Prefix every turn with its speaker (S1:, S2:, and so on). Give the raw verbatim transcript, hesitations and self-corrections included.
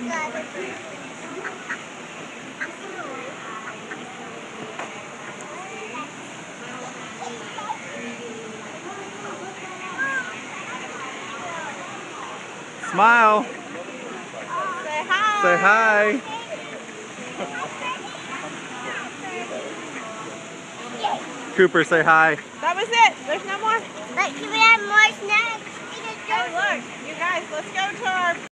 S1: Smile.
S2: Say hi.
S1: Say hi. Cooper, say hi.
S2: That was it. There's no more.
S3: But can we have more snacks?
S2: Hey, look, you guys, let's go to our